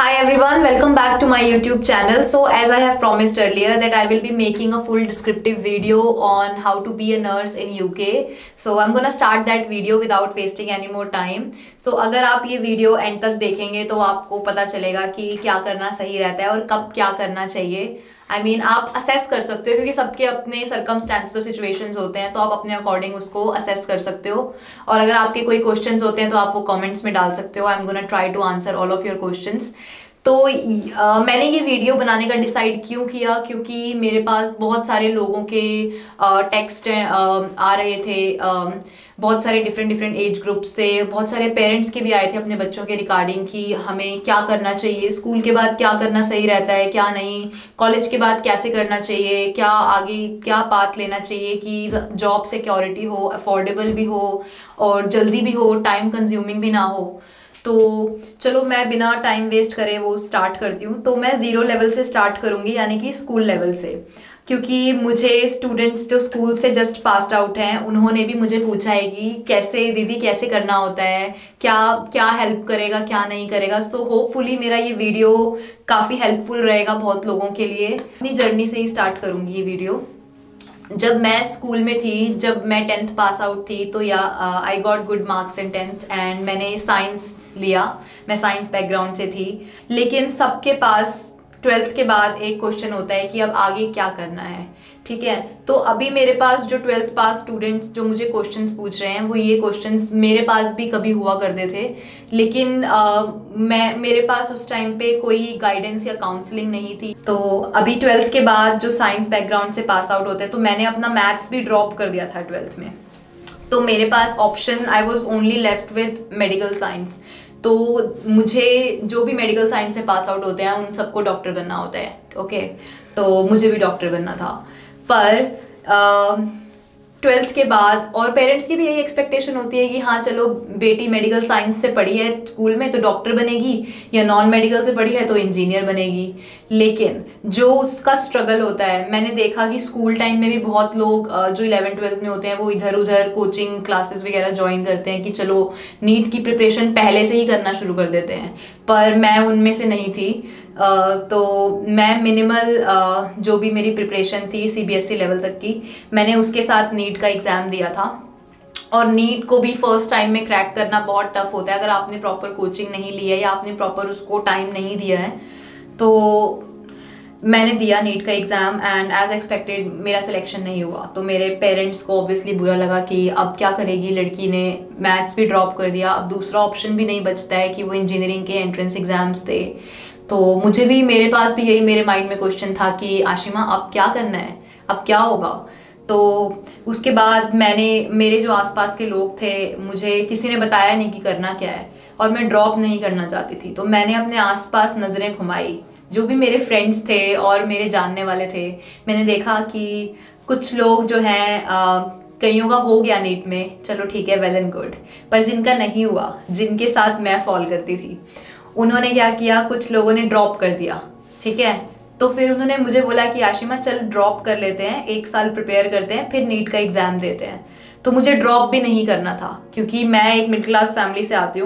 Hi everyone, welcome back to my YouTube channel. So as I have promised earlier that I will be making a full descriptive video on how to be a nurse in UK. So I'm gonna start that video without wasting any more time. So अगर आप ये video and तक देखेंगे तो आपको पता चलेगा कि क्या करना सही रहता है और कब क्या करना चाहिए. I mean, आप असेस कर सकते हो क्योंकि सबके अपने सर्कमस्टेंसेस और सिचुएशंस होते हैं, तो आप अपने अकॉर्डिंग उसको असेस कर सकते हो. और अगर आपके कोई क्वेश्चंस होते हैं तो आप वो कमेंट्स में डाल सकते हो. I am gonna try to answer all of your questions. तो मैंने ये वीडियो बनाने का डिसाइड क्यों किया, क्योंकि मेरे पास बहुत सारे लोगों के टेक्स्ट आ रहे थे, बहुत सारे डिफरेंट एज ग्रुप से, बहुत सारे पेरेंट्स के भी आए थे अपने बच्चों के रिगार्डिंग कि हमें क्या करना चाहिए, स्कूल के बाद क्या करना सही रहता है, क्या नहीं, कॉलेज के बाद कैसे करना चाहिए, क्या आगे क्या पाथ लेना चाहिए कि जॉब सिक्योरिटी हो, अफोर्डेबल भी हो और जल्दी भी हो, टाइम कंज्यूमिंग भी ना हो. तो चलो मैं बिना टाइम वेस्ट करे वो स्टार्ट करती हूँ. तो मैं 0 लेवल से स्टार्ट करूँगी, यानी कि स्कूल लेवल से, क्योंकि मुझे स्टूडेंट्स जो स्कूल से जस्ट पास्ड आउट हैं उन्होंने भी मुझे पूछा है कि कैसे दीदी कैसे करना होता है, क्या क्या हेल्प करेगा क्या नहीं करेगा. सो होपफुली मेरा ये वीडियो काफ़ी हेल्पफुल रहेगा बहुत लोगों के लिए. अपनी जर्नी से ही स्टार्ट करूँगी ये वीडियो. जब मैं स्कूल में थी, जब मैं 10th पास आउट थी, तो या I got good marks in 10th and मैंने साइंस लिया. मैं साइंस बैकग्राउंड से थी, लेकिन सबके पास 12th के बाद एक क्वेश्चन होता है कि अब आगे क्या करना है. ठीक है, तो अभी मेरे पास जो 12th पास स्टूडेंट्स जो मुझे क्वेश्चंस पूछ रहे हैं वो ये क्वेश्चंस मेरे पास भी कभी हुआ करते थे, लेकिन मेरे पास उस टाइम पे कोई गाइडेंस या काउंसलिंग नहीं थी. तो अभी 12th के बाद जो साइंस बैकग्राउंड से पास आउट होते हैं, तो मैंने अपना मैथ्स भी ड्रॉप कर दिया था 12th में. तो मेरे पास option, I was only left with medical science. तो मुझे जो भी मेडिकल साइंस से पास आउट होते हैं उन सबको डॉक्टर बनना होता है. ओके, तो मुझे भी डॉक्टर बनना था. पर 12th के बाद और पेरेंट्स की भी यही एक्सपेक्टेशन होती है कि हाँ चलो बेटी मेडिकल साइंस से पढ़ी है स्कूल में तो डॉक्टर बनेगी, या नॉन मेडिकल से पढ़ी है तो इंजीनियर बनेगी. लेकिन जो उसका स्ट्रगल होता है, मैंने देखा कि स्कूल टाइम में भी बहुत लोग जो 11th-12th में होते हैं वो इधर उधर कोचिंग क्लासेस वगैरह ज्वाइन करते हैं कि चलो नीट की प्रिपरेशन पहले से ही करना शुरू कर देते हैं. पर मैं उनमें से नहीं थी. तो मैं मिनिमल जो भी मेरी प्रिपरेशन थी CBSE लेवल तक की, मैंने उसके साथ नीट का एग्ज़ाम दिया था. और नीट को भी फर्स्ट टाइम में क्रैक करना बहुत टफ होता है अगर आपने प्रॉपर कोचिंग नहीं ली है या आपने प्रॉपर उसको टाइम नहीं दिया है. तो मैंने दिया नीट का एग्ज़ाम एंड एज एक्सपेक्टेड मेरा सिलेक्शन नहीं हुआ. तो मेरे पेरेंट्स को ऑब्वियसली बुरा लगा कि अब क्या करेगी लड़की ने, मैथ्स भी ड्रॉप कर दिया, अब दूसरा ऑप्शन भी नहीं बचता है कि वो इंजीनियरिंग के एंट्रेंस एग्ज़ाम्स थे. तो मुझे भी, मेरे पास भी यही मेरे माइंड में क्वेश्चन था कि आशिमा अब क्या करना है, अब क्या होगा. तो उसके बाद मेरे जो आसपास के लोग थे, मुझे किसी ने बताया नहीं कि करना क्या है, और मैं ड्रॉप नहीं करना चाहती थी. तो मैंने अपने आसपास नज़रें घुमाई, जो भी मेरे फ्रेंड्स थे और मेरे जानने वाले थे. मैंने देखा कि कुछ लोग जो हैं, कईयों का हो गया नीट में, चलो ठीक है, वेल एंड गुड. पर जिनका नहीं हुआ, जिनके साथ मैं फॉल करती थी, उन्होंने क्या किया, कुछ लोगों ने ड्रॉप कर दिया. ठीक है, तो फिर उन्होंने मुझे बोला कि आशिमा चल ड्रॉप कर लेते हैं, 1 साल प्रिपेयर करते हैं, फिर नीट का एग्ज़ाम देते हैं. तो मुझे ड्रॉप भी नहीं करना था क्योंकि मैं एक मिडिल क्लास फैमिली से आती हूँ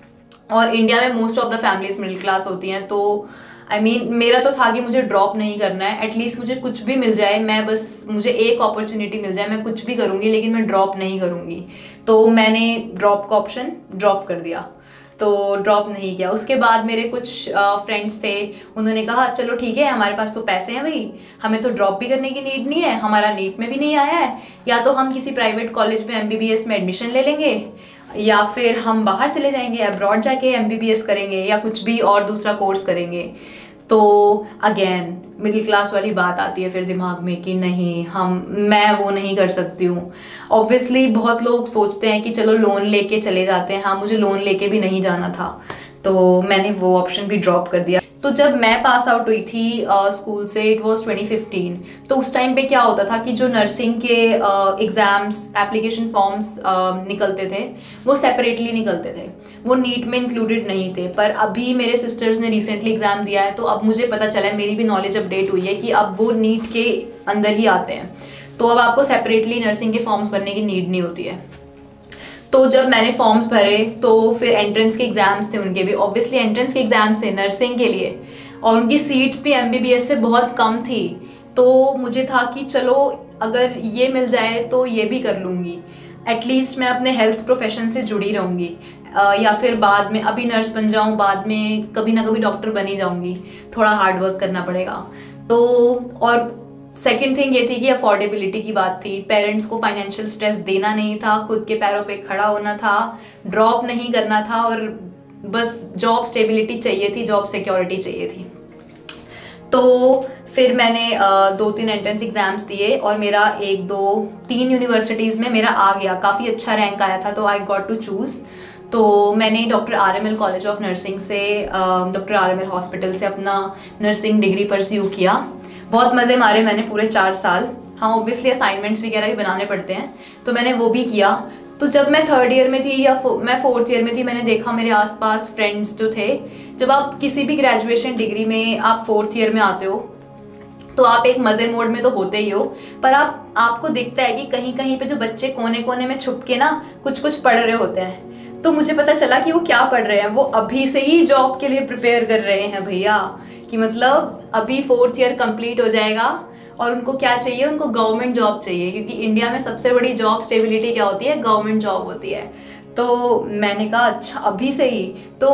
और इंडिया में most of the families middle class होती हैं. तो मेरा तो था कि मुझे ड्रॉप नहीं करना है, एटलीस्ट मुझे कुछ भी मिल जाए, मुझे एक अपॉर्चुनिटी मिल जाए, मैं कुछ भी करूँगी लेकिन मैं ड्रॉप नहीं करूँगी. तो मैंने ड्रॉप का ऑप्शन ड्रॉप कर दिया, तो ड्रॉप नहीं किया. उसके बाद मेरे कुछ फ्रेंड्स थे, उन्होंने कहा चलो ठीक है, हमारे पास तो पैसे हैं भाई, हमें तो ड्रॉप भी करने की नीड नहीं है, हमारा नीट में भी नहीं आया है, या तो हम किसी प्राइवेट कॉलेज में MBBS में एडमिशन ले लेंगे, या फिर हम बाहर चले जाएंगे, अब्रॉड जाके MBBS करेंगे, या कुछ भी और दूसरा कोर्स करेंगे. तो अगेन मिडिल क्लास वाली बात आती है फिर दिमाग में कि नहीं, मैं वो नहीं कर सकती हूँ. ऑब्वियसली बहुत लोग सोचते हैं कि चलो लोन लेके चले जाते हैं. हाँ, मुझे लोन लेके भी नहीं जाना था, तो मैंने वो ऑप्शन भी ड्रॉप कर दिया. तो जब मैं पास आउट हुई थी स्कूल से, इट वाज 2015. तो उस टाइम पे क्या होता था कि जो नर्सिंग के एग्ज़ाम्स, एप्लीकेशन फॉर्म्स निकलते थे वो सेपरेटली निकलते थे, वो नीट में इंक्लूडेड नहीं थे. पर अभी मेरे सिस्टर्स ने रिसेंटली एग्ज़ाम दिया है, तो अब मुझे पता चला है, मेरी भी नॉलेज अपडेट हुई है कि अब वो नीट के अंदर ही आते हैं. तो अब आपको सेपरेटली नर्सिंग के फॉर्म्स भरने की नीड नहीं होती है. तो जब मैंने फॉर्म्स भरे तो फिर एंट्रेंस के एग्ज़ाम्स थे, उनके भी ऑब्वियसली एंट्रेंस के एग्ज़ाम्स थे नर्सिंग के लिए, और उनकी सीट्स भी MBBS से बहुत कम थी। तो मुझे था कि चलो अगर ये मिल जाए तो ये भी कर लूँगी, एटलीस्ट मैं अपने हेल्थ प्रोफेशन से जुड़ी रहूँगी, या फिर बाद में अभी नर्स बन जाऊँ, बाद में कभी ना कभी डॉक्टर बन ही जाऊँगी, थोड़ा हार्ड वर्क करना पड़ेगा। तो और सेकंड थिंग ये थी कि अफोर्डेबिलिटी की बात थी, पेरेंट्स को फाइनेंशियल स्ट्रेस देना नहीं था, खुद के पैरों पे खड़ा होना था, ड्रॉप नहीं करना था, और बस जॉब स्टेबिलिटी चाहिए थी, जॉब सिक्योरिटी चाहिए थी। तो फिर मैंने 2-3 एंट्रेंस एग्जाम्स दिए और मेरा 1-2-3 यूनिवर्सिटीज़ में मेरा आ गया, काफ़ी अच्छा रैंक आया था, तो आई गॉट टू चूज़। तो मैंने doctor RML college of nursing से, डॉक्टर RML हॉस्पिटल से अपना नर्सिंग डिग्री परस्यू किया। बहुत मज़े मारे मैंने पूरे 4 साल। हाँ, ऑब्वियसली असाइनमेंट्स वगैरह भी बनाने पड़ते हैं, तो मैंने वो भी किया। तो जब मैं 3rd ईयर में थी या मैं 4th ईयर में थी, मैंने देखा मेरे आसपास फ्रेंड्स जो थे, जब आप किसी भी ग्रेजुएशन डिग्री में आप 4th ईयर में आते हो तो आप एक मज़े मोड में तो होते ही हो, पर आपको दिखता है कि कहीं कहीं पे जो बच्चे कोने कोने में छुप के ना कुछ कुछ पढ़ रहे होते हैं। तो मुझे पता चला कि वो क्या पढ़ रहे हैं, वो अभी से ही जॉब के लिए प्रिपेयर कर रहे हैं भैया, कि मतलब अभी 4th ईयर कंप्लीट हो जाएगा और उनको क्या चाहिए, उनको गवर्नमेंट जॉब चाहिए, क्योंकि इंडिया में सबसे बड़ी जॉब स्टेबिलिटी क्या होती है, गवर्नमेंट जॉब होती है। तो मैंने कहा अच्छा अभी से ही, तो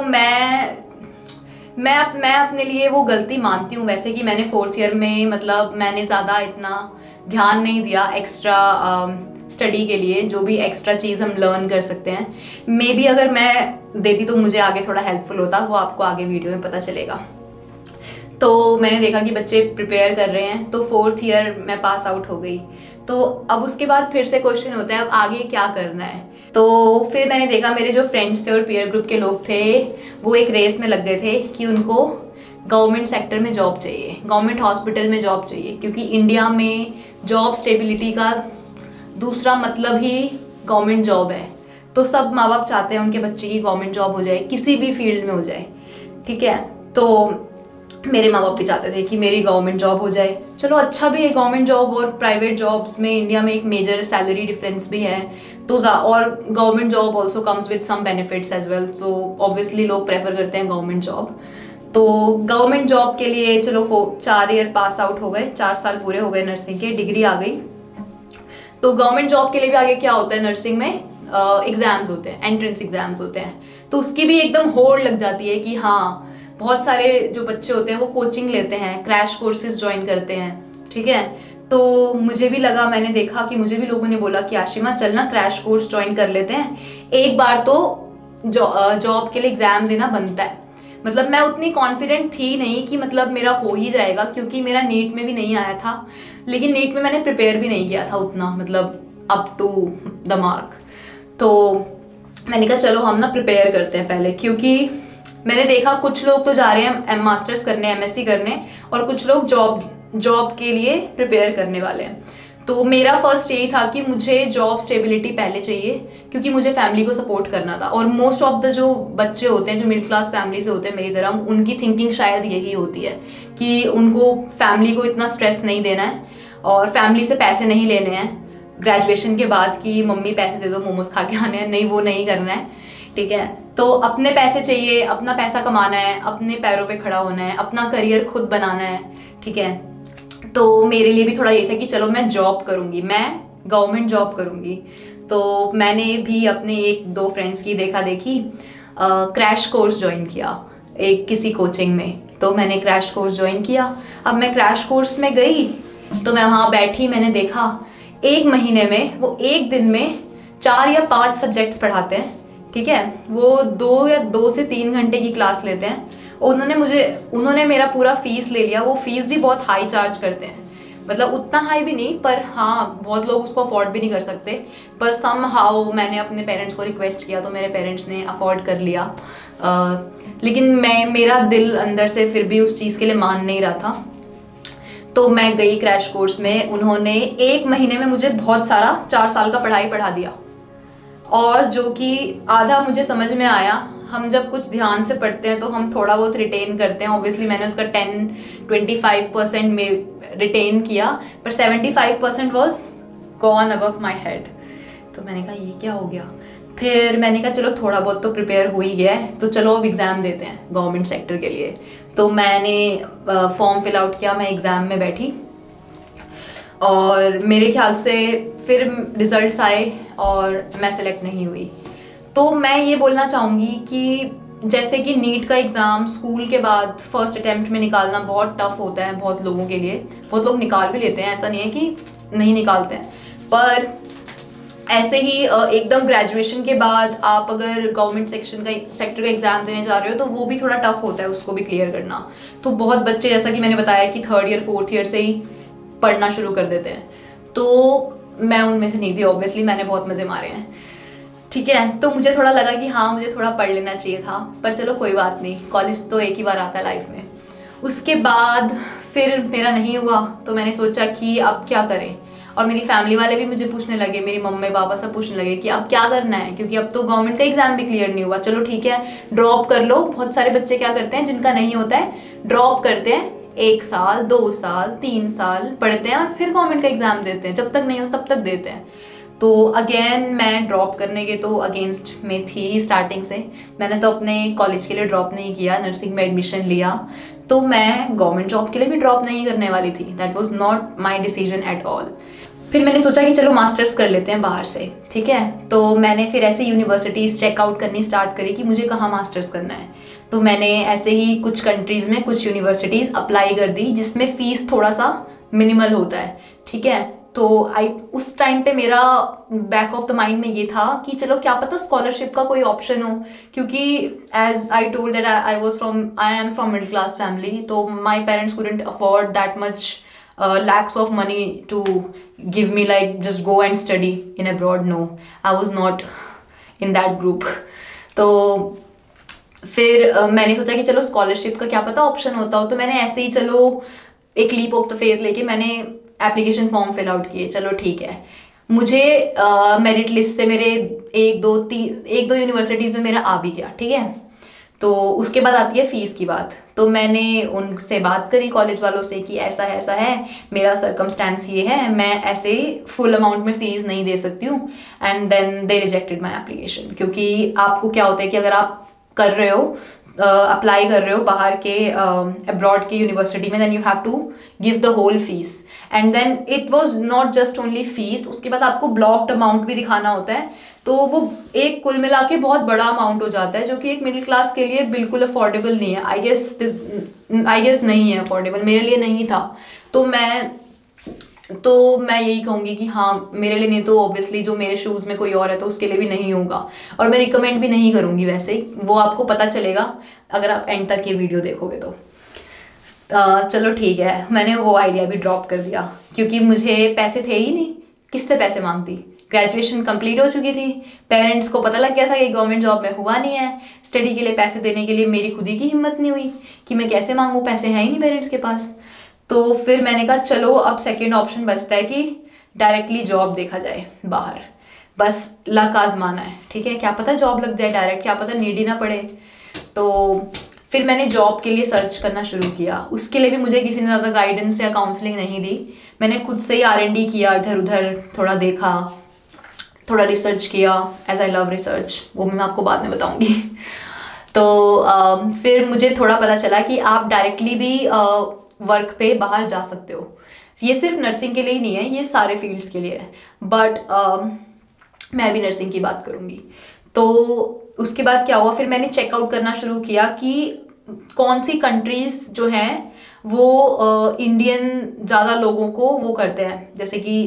मैं अपने लिए वो गलती मानती हूँ वैसे, कि मैंने 4th ईयर में मतलब मैंने ज़्यादा इतना ध्यान नहीं दिया एक्स्ट्रा स्टडी के लिए, जो भी एक्स्ट्रा चीज़ हम लर्न कर सकते हैं। मे बी अगर मैं देती तो मुझे आगे थोड़ा हेल्पफुल होता, वो आपको आगे वीडियो में पता चलेगा। तो मैंने देखा कि बच्चे प्रिपेयर कर रहे हैं, तो 4th ईयर मैं पास आउट हो गई। तो अब उसके बाद फिर से क्वेश्चन होता है अब आगे क्या करना है। तो फिर मैंने देखा मेरे जो फ्रेंड्स थे और पीयर ग्रुप के लोग थे, वो एक रेस में लग गए थे कि उनको गवर्नमेंट सेक्टर में जॉब चाहिए, गवर्नमेंट हॉस्पिटल में जॉब चाहिए, क्योंकि इंडिया में जॉब स्टेबिलिटी का दूसरा मतलब ही गवर्नमेंट जॉब है। तो सब माँ बाप चाहते हैं उनके बच्चे की गवर्नमेंट जॉब हो जाए, किसी भी फील्ड में हो जाए, ठीक है। तो मेरे माँ बाप भी चाहते थे कि मेरी गवर्नमेंट जॉब हो जाए। चलो अच्छा भी है, गवर्नमेंट जॉब और प्राइवेट जॉब्स में इंडिया में एक मेजर सैलरी डिफरेंस भी है, तो और government job also comes with some benefits as well, so obviously लोग प्रेफर करते हैं गवर्नमेंट जॉब। तो गवर्नमेंट जॉब के लिए चलो 4 ईयर पास आउट हो गए, 4 साल पूरे हो गए नर्सिंग के, डिग्री आ गई। तो गवर्नमेंट जॉब के लिए भी आगे क्या होता है, नर्सिंग में एग्जाम्स होते हैं, एंट्रेंस एग्जाम्स होते हैं, तो उसकी भी एकदम होड़ लग जाती है कि हाँ बहुत सारे जो बच्चे होते हैं वो कोचिंग लेते हैं, क्रैश कोर्सेज ज्वाइन करते हैं, ठीक है। तो मुझे भी लगा, मैंने देखा कि मुझे भी लोगों ने बोला कि आशिमा चलना क्रैश कोर्स ज्वाइन कर लेते हैं, एक बार तो जॉब के लिए एग्जाम देना बनता है। मतलब मैं उतनी कॉन्फिडेंट थी नहीं कि मतलब मेरा हो ही जाएगा, क्योंकि मेरा नीट में भी नहीं आया था, लेकिन नीट में मैंने प्रिपेयर भी नहीं किया था उतना, मतलब अप टू द मार्क। तो मैंने कहा चलो हम ना प्रिपेयर करते हैं पहले, क्योंकि मैंने देखा कुछ लोग तो जा रहे हैं मास्टर्स करने, MSc करने, और कुछ लोग जॉब के लिए प्रिपेयर करने वाले हैं। तो मेरा फर्स्ट यही था कि मुझे जॉब स्टेबिलिटी पहले चाहिए, क्योंकि मुझे फैमिली को सपोर्ट करना था। और मोस्ट ऑफ द जो बच्चे होते हैं जो मिडिल क्लास फैमिली से होते हैं मेरी तरह, उनकी थिंकिंग शायद यही होती है कि उनको फैमिली को इतना स्ट्रेस नहीं देना है और फैमिली से पैसे नहीं लेने हैं ग्रेजुएशन के बाद कि मम्मी पैसे दे दो मोमोज खा के आने हैं, नहीं वो नहीं करना है, ठीक है। तो अपने पैसे चाहिए, अपना पैसा कमाना है, अपने पैरों पे खड़ा होना है, अपना करियर खुद बनाना है, ठीक है। तो मेरे लिए भी थोड़ा ये था कि चलो मैं जॉब करूँगी, मैं गवर्नमेंट जॉब करूँगी। तो मैंने भी अपने 1-2 फ्रेंड्स की देखा देखी क्रैश कोर्स ज्वाइन किया एक किसी कोचिंग में। तो मैंने क्रैश कोर्स ज्वाइन किया। अब मैं क्रैश कोर्स में गई तो मैं वहाँ बैठी, मैंने देखा 1 महीने में वो 1 दिन में 4 या 5 सब्जेक्ट्स पढ़ाते हैं, ठीक है। वो 2 से 3 घंटे की क्लास लेते हैं। उन्होंने मेरा पूरा फीस ले लिया। वो फीस भी बहुत हाई चार्ज करते हैं, मतलब उतना हाई भी नहीं, पर हाँ बहुत लोग उसको अफोर्ड भी नहीं कर सकते। पर सम हाउ मैंने अपने पेरेंट्स को रिक्वेस्ट किया तो मेरे पेरेंट्स ने अफोर्ड कर लिया। लेकिन मेरा दिल अंदर से फिर भी उस चीज़ के लिए मान नहीं रहा था। तो मैं गई क्रैश कोर्स में। उन्होंने 1 महीने में मुझे बहुत सारा 4 साल का पढ़ाई पढ़ा दिया, और जो कि आधा मुझे समझ में आया। हम जब कुछ ध्यान से पढ़ते हैं तो हम थोड़ा बहुत रिटेन करते हैं। ऑब्वियसली मैंने उसका 10-25% में रिटेन किया, पर 75% was gone above my head. तो मैंने कहा ये क्या हो गया। फिर मैंने कहा चलो थोड़ा बहुत तो प्रिपेयर हो ही गया है, तो चलो अब एग्ज़ाम देते हैं गवर्नमेंट सेक्टर के लिए। तो मैंने फॉर्म फिल आउट किया, मैं एग्ज़ाम में बैठी और मेरे ख्याल से फिर रिजल्ट्स आए और मैं सेलेक्ट नहीं हुई। तो मैं ये बोलना चाहूँगी कि जैसे कि नीट का एग्ज़ाम स्कूल के बाद फर्स्ट अटैम्प्ट में निकालना बहुत टफ होता है बहुत लोगों के लिए, बहुत लोग निकाल भी लेते हैं, ऐसा नहीं है कि नहीं निकालते हैं, पर ऐसे ही एकदम ग्रेजुएशन के बाद आप अगर गवर्नमेंट सेक्टर का एग्ज़ाम देने जा रहे हो तो वो भी थोड़ा टफ होता है उसको भी क्लियर करना। तो बहुत बच्चे, जैसा कि मैंने बताया कि 3rd ईयर 4th ईयर से ही पढ़ना शुरू कर देते हैं, तो मैं उनमें से नहीं थी ऑब्वियसली, मैंने बहुत मज़े मारे हैं, ठीक है। तो मुझे थोड़ा लगा कि हाँ मुझे थोड़ा पढ़ लेना चाहिए था, पर चलो कोई बात नहीं, कॉलेज तो एक ही बार आता है लाइफ में। उसके बाद फिर मेरा नहीं हुआ तो मैंने सोचा कि अब क्या करें, और मेरी फैमिली वाले भी मुझे पूछने लगे, मेरी मम्मी पापा सब पूछने लगे कि अब क्या करना है, क्योंकि अब तो गवर्नमेंट का एग्जाम भी क्लियर नहीं हुआ। चलो ठीक है ड्रॉप कर लो, बहुत सारे बच्चे क्या करते हैं जिनका नहीं होता है ड्रॉप करते हैं, 1 साल 2 साल 3 साल पढ़ते हैं और फिर गवर्नमेंट का एग्जाम देते हैं, जब तक नहीं हो तब तक देते हैं। तो अगेन मैं ड्रॉप करने के तो अगेंस्ट में थी स्टार्टिंग से। मैंने तो अपने कॉलेज के लिए ड्रॉप नहीं किया, नर्सिंग में एडमिशन लिया, तो मैं गवर्नमेंट जॉब के लिए भी ड्रॉप नहीं करने वाली थी। That was not my decision at all. फिर मैंने सोचा कि चलो मास्टर्स कर लेते हैं बाहर से, ठीक है। तो मैंने फिर ऐसे यूनिवर्सिटीज़ चेकआउट करनी स्टार्ट करी कि मुझे कहाँ मास्टर्स करना है। तो मैंने ऐसे ही कुछ कंट्रीज़ में कुछ यूनिवर्सिटीज़ अप्लाई कर दी जिसमें फ़ीस थोड़ा सा मिनिमल होता है, ठीक है। तो उस टाइम पे मेरा बैक ऑफ द माइंड में ये था कि चलो क्या पता स्कॉलरशिप का कोई ऑप्शन हो, क्योंकि as I told that I am from middle class family, तो my parents couldn't afford that much lakhs of money to give me like just go and study in abroad. No, I was not in that group. तो फिर मैंने सोचा कि चलो scholarship का क्या पता ऑप्शन होता हो, तो मैंने ऐसे ही चलो एक लीप ऑफ द फेथ लेके मैंने एप्लीकेशन फॉर्म फिल आउट किए। चलो ठीक है, मुझे मेरिट लिस्ट से मेरे एक दो यूनिवर्सिटीज़ में मेरा आ भी गया, ठीक है। तो उसके बाद आती है फ़ीस की बात। तो मैंने उनसे बात करी कॉलेज वालों से कि ऐसा है मेरा सर्कमस्टेंस ये है, मैं ऐसे फुल अमाउंट में फ़ीस नहीं दे सकती हूँ, and then they rejected my application. क्योंकि आपको क्या होता है कि अगर आप कर रहे हो अप्लाई कर रहे हो बाहर के अब्रॉड के यूनिवर्सिटी में, then you have to give the whole fees, and then it was not just only fees, उसके बाद आपको ब्लॉक्ड अमाउंट भी दिखाना होता है। तो वो एक कुल मिला के बहुत बड़ा अमाउंट हो जाता है, जो कि एक मिडिल क्लास के लिए बिल्कुल अफोर्डेबल नहीं है। आई गेस नहीं है अफोर्डेबल, मेरे लिए नहीं था। तो मैं यही कहूँगी कि हाँ मेरे लिए नहीं, तो ऑब्वियसली जो मेरे शूज़ में कोई और है तो उसके लिए भी नहीं होगा, और मैं रिकमेंड भी नहीं करूँगी। वैसे वो आपको पता चलेगा अगर आप एंड तक ये वीडियो देखोगे तो। चलो ठीक है, मैंने वो आइडिया भी ड्रॉप कर दिया, क्योंकि मुझे पैसे थे ही नहीं, किससे पैसे मांगती। ग्रेजुएशन कंप्लीट हो चुकी थी, पेरेंट्स को पता लग गया था कि गवर्नमेंट जॉब में हुआ नहीं है, स्टडी के लिए पैसे देने के लिए मेरी खुद ही की हिम्मत नहीं हुई कि मैं कैसे मांगूँ, पैसे हैं ही नहीं पेरेंट्स के पास। तो फिर मैंने कहा चलो अब सेकेंड ऑप्शन बचता है कि डायरेक्टली जॉब देखा जाए बाहर, बस लक आजमाना है, ठीक है। क्या पता जॉब लग जाए डायरेक्ट, क्या पता नीड ही ना पड़े। तो फिर मैंने जॉब के लिए सर्च करना शुरू किया। उसके लिए भी मुझे किसी ने ज़्यादा गाइडेंस या काउंसलिंग नहीं दी, मैंने खुद से ही R&D किया, इधर उधर थोड़ा देखा, थोड़ा रिसर्च किया, एज आई लव रिसर्च, वो मैं आपको बाद में बताऊंगी। तो फिर मुझे थोड़ा पता चला कि आप डायरेक्टली भी वर्क पे बाहर जा सकते हो। ये सिर्फ नर्सिंग के लिए ही नहीं है, ये सारे फील्ड्स के लिए है, बट मैं भी नर्सिंग की बात करूँगी। तो उसके बाद क्या हुआ, फिर मैंने चेकआउट करना शुरू किया कि कौन सी कंट्रीज़ जो हैं वो इंडियन ज़्यादा लोगों को वो करते हैं, जैसे कि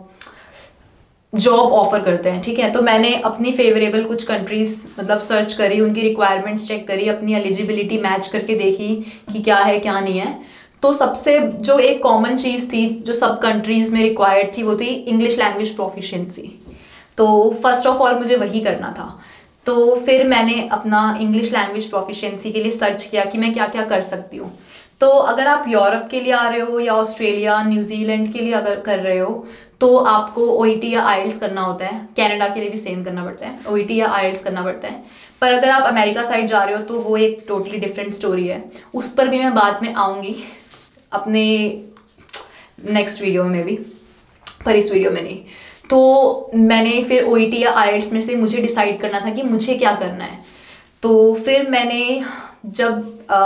जॉब ऑफर करते हैं, ठीक है। तो मैंने अपनी फेवरेबल कुछ कंट्रीज़ मतलब सर्च करी, उनकी रिक्वायरमेंट्स चेक करी, अपनी एलिजिबिलिटी मैच करके देखी कि क्या है क्या नहीं है। तो सबसे जो एक कॉमन चीज़ थी जो सब कंट्रीज़ में रिक्वायर्ड थी वो थी इंग्लिश लैंग्वेज प्रोफिशिएंसी। तो फर्स्ट ऑफ ऑल मुझे वही करना था। तो फिर मैंने अपना इंग्लिश लैंग्वेज प्रोफिशिएंसी के लिए सर्च किया कि मैं क्या क्या कर सकती हूँ। तो अगर आप यूरोप के लिए आ रहे हो या ऑस्ट्रेलिया न्यूजीलैंड के लिए अगर कर रहे हो तो आपको OET या IELTS करना होता है। कनाडा के लिए भी सेम करना पड़ता है, OET या IELTS करना पड़ता है। पर अगर आप अमेरिका साइड जा रहे हो तो वो एक टोटली डिफरेंट स्टोरी है, उस पर भी मैं बाद में आऊँगी अपने नेक्स्ट वीडियो में भी, पर इस वीडियो में नहीं। तो मैंने फिर OET या IELTS में से मुझे डिसाइड करना था कि मुझे क्या करना है। तो फिर मैंने जब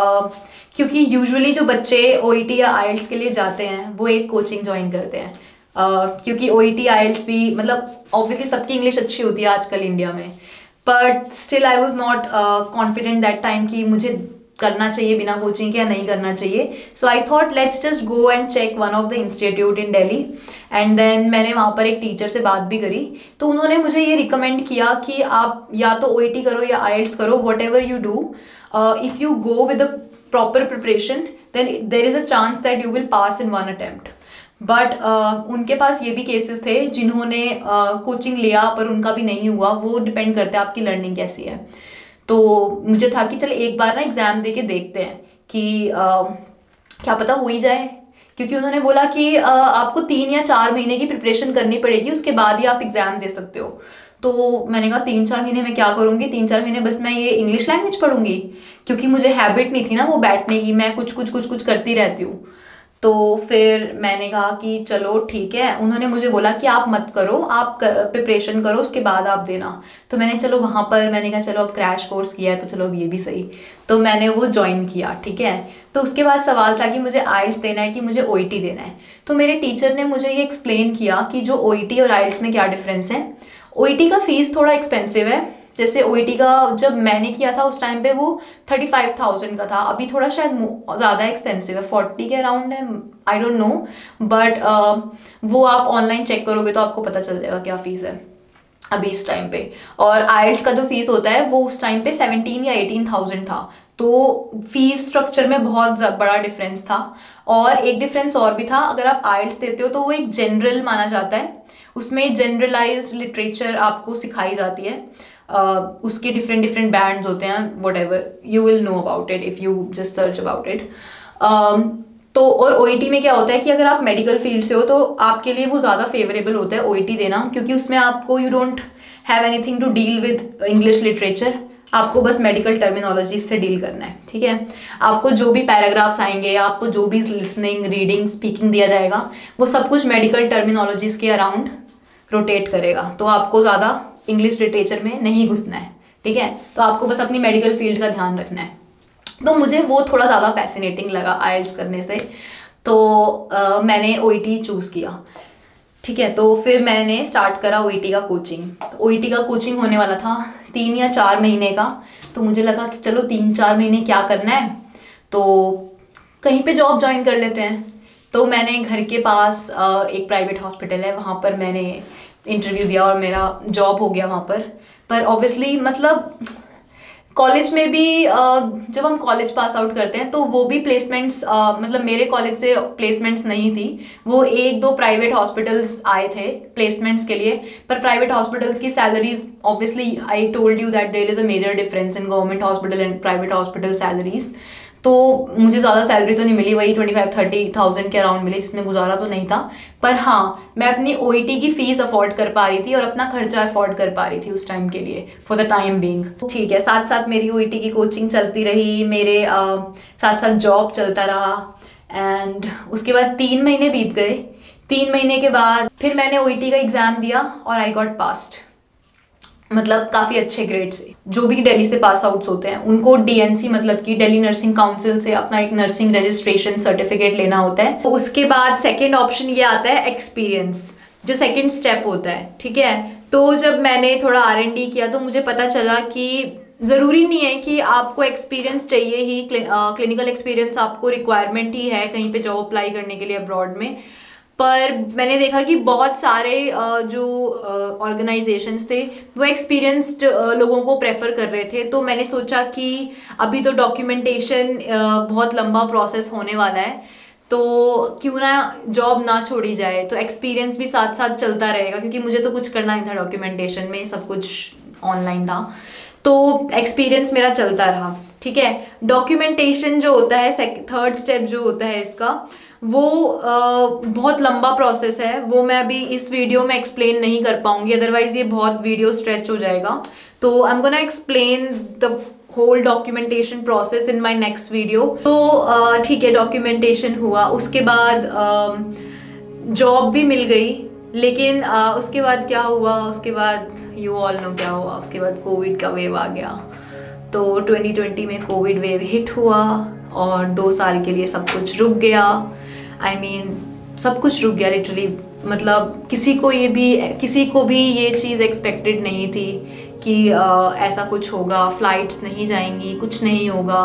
क्योंकि यूजुअली जो बच्चे OET या IELTS के लिए जाते हैं वो एक कोचिंग ज्वाइन करते हैं, क्योंकि OET IELTS भी मतलब ऑब्वियसली सबकी इंग्लिश अच्छी होती है आजकल इंडिया में, but still I was not confident that time कि मुझे करना चाहिए बिना कोचिंग के या नहीं करना चाहिए। So I thought let's just go and check one of the institute in Delhi. And then मैंने वहाँ पर एक टीचर से बात भी करी, तो उन्होंने मुझे ये रिकमेंड किया कि आप या तो OET करो या IELTS करो, whatever you do, if you go with a proper preparation then there is a chance that you will pass in one attempt. But उनके पास ये भी केसेस थे जिन्होंने कोचिंग लिया पर उनका भी नहीं हुआ, वो डिपेंड करता है आपकी लर्निंग कैसी है। तो मुझे था कि चल एक बार ना एग्ज़ाम दे के देखते हैं कि क्या पता हो ही जाए, क्योंकि उन्होंने बोला कि आपको 3 या 4 महीने की प्रिपरेशन करनी पड़ेगी, उसके बाद ही आप एग्ज़ाम दे सकते हो। तो मैंने कहा 3-4 महीने में क्या करूँगी, 3-4 महीने बस मैं ये इंग्लिश लैंग्वेज पढ़ूंगी, क्योंकि मुझे हैबिट नहीं थी ना वो बैठने की, मैं कुछ करती रहती हूँ। तो फिर मैंने कहा कि चलो ठीक है। उन्होंने मुझे बोला कि आप मत करो, आप प्रिपरेशन करो, उसके बाद आप देना। तो मैंने चलो वहाँ पर मैंने कहा चलो अब क्रैश कोर्स किया है तो चलो अब ये भी सही, तो मैंने वो ज्वाइन किया, ठीक है। तो उसके बाद सवाल था कि मुझे IELTS देना है कि मुझे OET देना है। तो मेरे टीचर ने मुझे ये एक्सप्लेन किया कि जो OET और IELTS में क्या डिफरेंस है। OET का फीस थोड़ा एक्सपेंसिव है, जैसे OET का जब मैंने किया था उस टाइम पे वो 35,000 का था, अभी थोड़ा शायद ज़्यादा एक्सपेंसिव है, 40 के अराउंड है, आई डोंट नो। बट वो आप ऑनलाइन चेक करोगे तो आपको पता चल जाएगा क्या फ़ीस है अभी इस टाइम पे। और IELTS का जो फीस होता है वो उस टाइम पे 17 या 18,000 था। तो फीस स्ट्रक्चर में बहुत बड़ा डिफरेंस था। और एक डिफरेंस और भी था, अगर आप IELTS देते हो तो वो एक जनरल माना जाता है, उसमें जनरलाइज्ड लिटरेचर आपको सिखाई जाती है। उसके डिफरेंट बैंड्स होते हैं, whatever you will know about it if you just search about it. तो और OET में क्या होता है कि अगर आप मेडिकल फील्ड से हो तो आपके लिए वो ज़्यादा फेवरेबल होता है OET देना, क्योंकि उसमें आपको you don't have anything to deal with English literature, आपको बस मेडिकल टर्मिनोलॉजी से डील करना है, ठीक है। आपको जो भी पैराग्राफ्स आएंगे, आपको जो भी लिसनिंग, रीडिंग, स्पीकिंग दिया जाएगा, वो सब कुछ मेडिकल टर्मिनोलॉजीज के अराउंड रोटेट करेगा। तो आपको ज़्यादा इंग्लिश लिटरेचर में नहीं घुसना है, ठीक है। तो आपको बस अपनी मेडिकल फील्ड का ध्यान रखना है। तो मुझे वो थोड़ा ज़्यादा फैसिनेटिंग लगा IELTS करने से, तो मैंने OET चूज़ किया, ठीक है। तो फिर मैंने स्टार्ट करा OET का कोचिंग। तो OET का कोचिंग होने वाला था 3 या 4 महीने का। तो मुझे लगा कि चलो 3-4 महीने क्या करना है, तो कहीं पे जॉब ज्वाइन कर लेते हैं। तो मैंने घर के पास एक प्राइवेट हॉस्पिटल है, वहाँ पर मैंने इंटरव्यू दिया और मेरा जॉब हो गया वहाँ पर ऑब्वियसली मतलब कॉलेज में भी जब हम कॉलेज पास आउट करते हैं तो वो भी प्लेसमेंट्स, मतलब मेरे कॉलेज से प्लेसमेंट्स नहीं थी, वो 1-2 प्राइवेट हॉस्पिटल्स आए थे प्लेसमेंट्स के लिए। पर प्राइवेट हॉस्पिटल्स की salaries, obviously I told you that there is a major difference in government hospital and private hospital salaries. तो मुझे ज़्यादा सैलरी तो नहीं मिली, वही 25-30,000 के अराउंड मिली, जिसमें गुजारा तो नहीं था। पर हाँ, मैं अपनी OET की फ़ीस अफोर्ड कर पा रही थी और अपना खर्चा अफोर्ड कर पा रही थी उस टाइम के लिए, फॉर द टाइम बीइंग, ठीक है। साथ साथ मेरी OET की कोचिंग चलती रही, मेरे साथ साथ जॉब चलता रहा। एंड उसके बाद 3 महीने बीत गए। 3 महीने के बाद फिर मैंने OET का एग्ज़ाम दिया और आई गॉट पास्ड, मतलब काफ़ी अच्छे ग्रेड से। जो भी दिल्ली से पास आउट्स होते हैं उनको DNC मतलब कि दिल्ली नर्सिंग काउंसिल से अपना एक नर्सिंग रजिस्ट्रेशन सर्टिफिकेट लेना होता है। तो उसके बाद सेकंड ऑप्शन ये आता है एक्सपीरियंस, जो सेकंड स्टेप होता है, ठीक है। तो जब मैंने थोड़ा R&D किया तो मुझे पता चला कि ज़रूरी नहीं है कि आपको एक्सपीरियंस चाहिए ही, क्लिनिकल एक्सपीरियंस आपको रिक्वायरमेंट ही है कहीं पे जॉब अप्लाई करने के लिए अब्रॉड में। पर मैंने देखा कि बहुत सारे जो ऑर्गेनाइजेशंस थे वो एक्सपीरियंस्ड लोगों को प्रेफर कर रहे थे। तो मैंने सोचा कि अभी तो डॉक्यूमेंटेशन बहुत लंबा प्रोसेस होने वाला है, तो क्यों ना जॉब ना छोड़ी जाए, तो एक्सपीरियंस भी साथ साथ चलता रहेगा, क्योंकि मुझे तो कुछ करना नहीं था डॉक्यूमेंटेशन में, सब कुछ ऑनलाइन था। तो एक्सपीरियंस मेरा चलता रहा, ठीक है। डॉक्यूमेंटेशन जो होता है, थर्ड स्टेप जो होता है इसका, वो बहुत लंबा प्रोसेस है, वो मैं अभी इस वीडियो में एक्सप्लेन नहीं कर पाऊंगी, अदरवाइज ये बहुत वीडियो स्ट्रेच हो जाएगा। तो I am gonna explain the whole documentation process in my next video. तो ठीक है, डॉक्यूमेंटेशन हुआ, उसके बाद जॉब भी मिल गई, लेकिन उसके बाद क्या हुआ, उसके बाद यू ऑल नो क्या हुआ, उसके बाद कोविड का वेव आ गया। तो 2020 में कोविड वेव हिट हुआ और 2 साल के लिए सब कुछ रुक गया। I mean, सब कुछ रुक गया लिटरली। मतलब किसी को भी ये चीज़ एक्सपेक्टेड नहीं थी कि ऐसा कुछ होगा, फ्लाइट्स नहीं जाएंगी, कुछ नहीं होगा।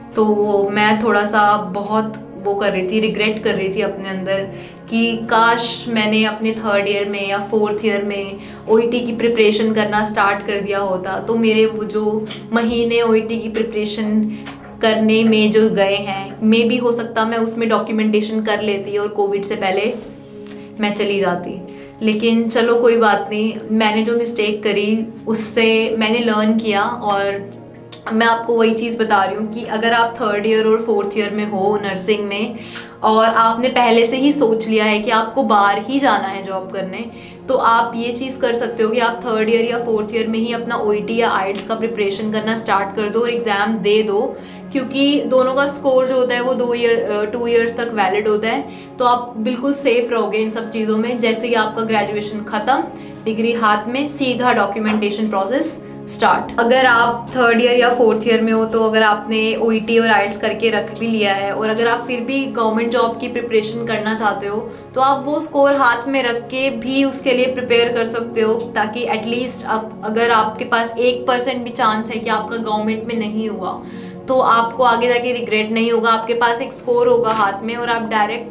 तो मैं थोड़ा सा बहुत वो कर रही थी, रिग्रेट कर रही थी अपने अंदर कि काश मैंने अपने 3rd ईयर में या 4th ईयर में OET की प्रिपरेशन करना स्टार्ट कर दिया होता। तो मेरे वो जो महीने OET की प्रिपरेशन करने में जो गए हैं, मे भी हो सकता मैं उसमें डॉक्यूमेंटेशन कर लेती और कोविड से पहले मैं चली जाती। लेकिन चलो कोई बात नहीं, मैंने जो मिस्टेक करी उससे मैंने लर्न किया। और मैं आपको वही चीज़ बता रही हूँ कि अगर आप 3rd ईयर और 4th ईयर में हो नर्सिंग में और आपने पहले से ही सोच लिया है कि आपको बाहर ही जाना है जॉब करने, तो आप ये चीज़ कर सकते हो कि आप 3rd ईयर या 4th ईयर में ही अपना OET या IELTS का प्रिपरेशन करना स्टार्ट कर दो और एग्ज़ाम दे दो। क्योंकि दोनों का स्कोर जो होता है वो 2 ईयर्स तक वैलिड होता है। तो आप बिल्कुल सेफ रहोगे इन सब चीज़ों में। जैसे ही आपका ग्रेजुएशन ख़त्म, डिग्री हाथ में, सीधा डॉक्यूमेंटेशन प्रोसेस स्टार्ट। अगर आप 3rd ईयर या 4th ईयर में हो, तो अगर आपने OET और IELTS करके रख भी लिया है और अगर आप फिर भी गवर्नमेंट जॉब की प्रिपरेशन करना चाहते हो, तो आप वो स्कोर हाथ में रख के भी उसके लिए प्रिपेयर कर सकते हो, ताकि एटलीस्ट आप अगर आपके पास 1% भी चांस है कि आपका गवर्नमेंट में नहीं हुआ, तो आपको आगे जाके रिग्रेट नहीं होगा। आपके पास एक स्कोर होगा हाथ में और आप डायरेक्ट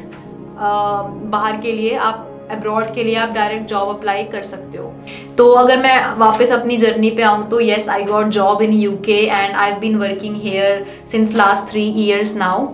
बाहर के लिए, आप अब्रॉड के लिए आप डायरेक्ट जॉब अप्लाई कर सकते हो। तो अगर मैं वापस अपनी जर्नी पे आऊँ तो yes, I got job in UK and I have been working here since last 3 years नाउ।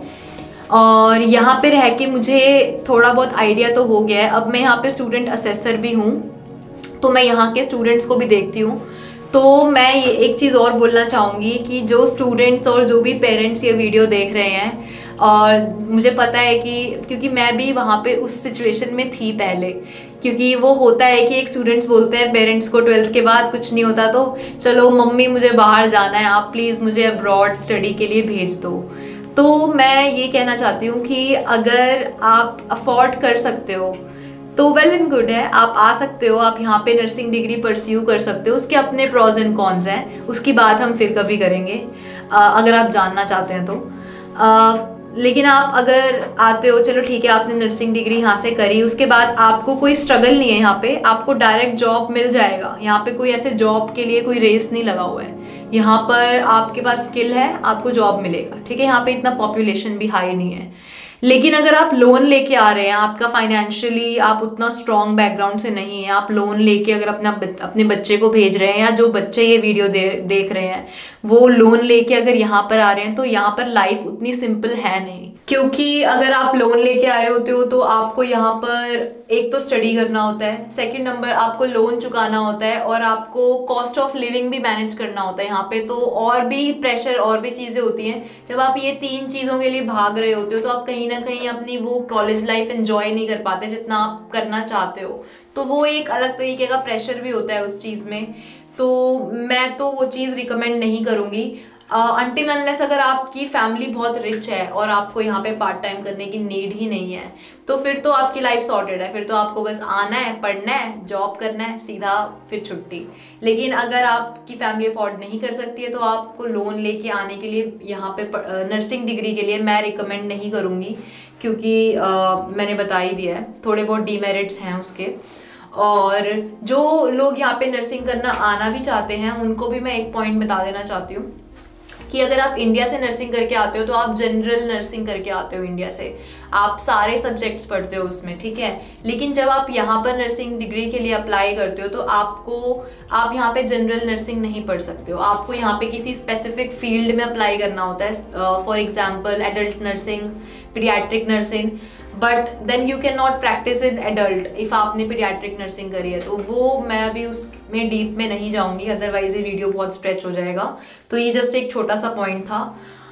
और यहाँ पे रह के मुझे थोड़ा बहुत आइडिया तो हो गया है। अब मैं यहाँ पे स्टूडेंट असेसर भी हूँ, तो मैं यहाँ के स्टूडेंट्स को भी देखती हूँ। तो मैं ये एक चीज़ और बोलना चाहूँगी कि जो स्टूडेंट्स और जो भी पेरेंट्स ये वीडियो देख रहे हैं, और मुझे पता है कि क्योंकि मैं भी वहाँ पे उस सिचुएशन में थी पहले, क्योंकि वो होता है कि एक स्टूडेंट्स बोलते हैं पेरेंट्स को 12th के बाद कुछ नहीं होता, तो चलो मम्मी मुझे बाहर जाना है, आप प्लीज़ मुझे अब्रॉड स्टडी के लिए भेज दो। तो मैं ये कहना चाहती हूँ कि अगर आप अफोर्ड कर सकते हो तो वेल एंड गुड है, आप आ सकते हो, आप यहाँ पे नर्सिंग डिग्री परस्यू कर सकते हो। उसके अपने प्रोज एंड कॉन्स हैं, उसकी बात हम फिर कभी करेंगे अगर आप जानना चाहते हैं तो। लेकिन आप अगर आते हो, चलो ठीक है, आपने नर्सिंग डिग्री यहाँ से करी, उसके बाद आपको कोई स्ट्रगल नहीं है, यहाँ पे आपको डायरेक्ट जॉब मिल जाएगा। यहाँ पे कोई ऐसे जॉब के लिए कोई रेस नहीं लगा हुआ है। यहाँ पर आपके पास स्किल है, आपको जॉब मिलेगा, ठीक है। यहाँ पे इतना पॉपुलेशन भी हाई नहीं है। लेकिन अगर आप लोन लेके आ रहे हैं, आपका फाइनेंशियली आप उतना स्ट्रॉन्ग बैकग्राउंड से नहीं है, आप लोन लेके अगर अपने बच्चे को भेज रहे हैं, या जो बच्चे ये वीडियो देख रहे हैं वो लोन लेके अगर यहाँ पर आ रहे हैं, तो यहाँ पर लाइफ उतनी सिंपल है नहीं। क्योंकि अगर आप लोन लेके आए होते हो तो आपको यहाँ पर एक तो स्टडी करना होता है, सेकंड नंबर आपको लोन चुकाना होता है, और आपको कॉस्ट ऑफ लिविंग भी मैनेज करना होता है यहाँ पे। तो और भी प्रेशर, और भी चीज़ें होती हैं। जब आप ये 3 चीज़ों के लिए भाग रहे होते हो तो आप कहीं ना कहीं अपनी वो कॉलेज लाइफ एंजॉय नहीं कर पाते जितना आप करना चाहते हो। तो वो एक अलग तरीके का प्रेशर भी होता है उस चीज़ में। तो मैं तो वो चीज़ रिकमेंड नहीं करूँगी अनटिल अनलेस अगर आपकी फैमिली बहुत रिच है और आपको यहाँ पे पार्ट टाइम करने की नीड ही नहीं है, तो फिर तो आपकी लाइफ सॉर्टेड है। फिर तो आपको बस आना है, पढ़ना है, जॉब करना है, सीधा फिर छुट्टी। लेकिन अगर आपकी फैमिली अफोर्ड नहीं कर सकती है तो आपको लोन लेके आने के लिए यहाँ पे नर्सिंग डिग्री के लिए मैं रिकमेंड नहीं करूँगी, क्योंकि मैंने बता ही दिया है, थोड़े बहुत डीमेरिट्स हैं उसके। और जो लोग यहाँ पे नर्सिंग करना आना भी चाहते हैं उनको भी मैं एक पॉइंट बता देना चाहती हूँ कि अगर आप इंडिया से नर्सिंग करके आते हो तो आप जनरल नर्सिंग करके आते हो इंडिया से, आप सारे सब्जेक्ट्स पढ़ते हो उसमें, ठीक है। लेकिन जब आप यहाँ पर नर्सिंग डिग्री के लिए अप्लाई करते हो तो आप यहाँ पे जनरल नर्सिंग नहीं पढ़ सकते हो। आपको यहाँ पे किसी स्पेसिफिक फील्ड में अप्लाई करना होता है, for example adult nursing, paediatric nursing, but then you can not practice in adult if आपने पीडियाट्रिक नर्सिंग करी है। तो वो मैं अभी उसमें डीप में नहीं जाऊंगी, अदरवाइज ये वीडियो बहुत स्ट्रेच हो जाएगा। तो ये जस्ट एक छोटा सा पॉइंट था।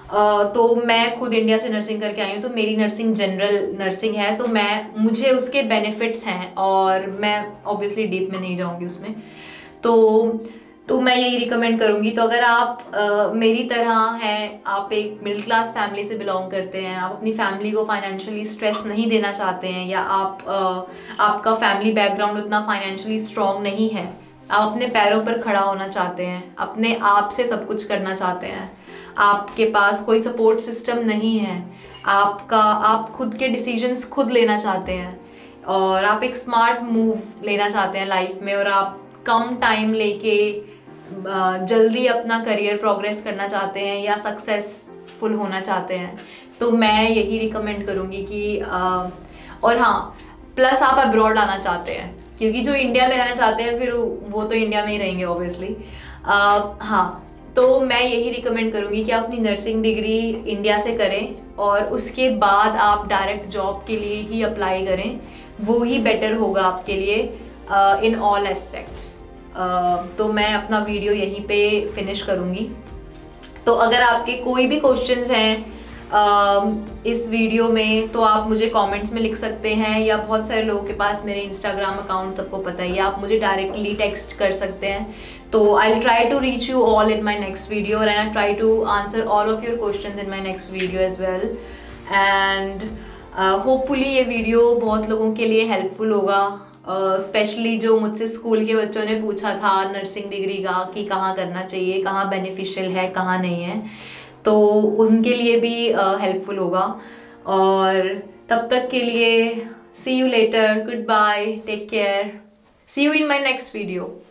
तो मैं खुद इंडिया से नर्सिंग करके आई हूँ, तो मेरी नर्सिंग जनरल नर्सिंग है, तो मुझे उसके बेनिफिट्स हैं और मैं ऑब्वियसली डीप में नहीं जाऊँगी उसमें। तो तो मैं यही रिकमेंड करूँगी। तो अगर आप मेरी तरह हैं, आप एक मिडिल क्लास फैमिली से बिलोंग करते हैं, आप अपनी फैमिली को फाइनेंशियली स्ट्रेस नहीं देना चाहते हैं, या आपका फैमिली बैकग्राउंड उतना फाइनेंशियली स्ट्रॉन्ग नहीं है, आप अपने पैरों पर खड़ा होना चाहते हैं, अपने आप से सब कुछ करना चाहते हैं, आपके पास कोई सपोर्ट सिस्टम नहीं है, आप खुद के डिसीजंस खुद लेना चाहते हैं, और आप एक स्मार्ट मूव लेना चाहते हैं लाइफ में, और आप कम टाइम लेके जल्दी अपना करियर प्रोग्रेस करना चाहते हैं या सक्सेसफुल होना चाहते हैं, तो मैं यही रिकमेंड करूँगी कि और हाँ, प्लस आप अब्रॉड आना चाहते हैं, क्योंकि जो इंडिया में रहना चाहते हैं फिर वो तो इंडिया में ही रहेंगे ऑब्वियसली। हाँ, तो मैं यही रिकमेंड करूँगी कि आप अपनी नर्सिंग डिग्री इंडिया से करें और उसके बाद आप डायरेक्ट जॉब के लिए ही अप्लाई करें, वो ही बेटर होगा आपके लिए इन ऑल एस्पेक्ट्स। तो मैं अपना वीडियो यहीं पे फिनिश करूँगी। तो अगर आपके कोई भी क्वेश्चंस हैं इस वीडियो में, तो आप मुझे कमेंट्स में लिख सकते हैं, या बहुत सारे लोगों के पास मेरे इंस्टाग्राम अकाउंट सबको पता है, या आप मुझे डायरेक्टली टेक्स्ट कर सकते हैं। तो I will try to reach you all in my next video, and I try to answer all of your questions in my next video as well. And hopefully ये वीडियो बहुत लोगों के लिए हेल्पफुल होगा, स्पेशली जो मुझसे स्कूल के बच्चों ने पूछा था नर्सिंग डिग्री का कि कहाँ करना चाहिए, कहाँ बेनिफिशियल है, कहाँ नहीं है, तो उनके लिए भी हेल्पफुल होगा। और तब तक के लिए see you later, goodbye, take care, see you in my next video.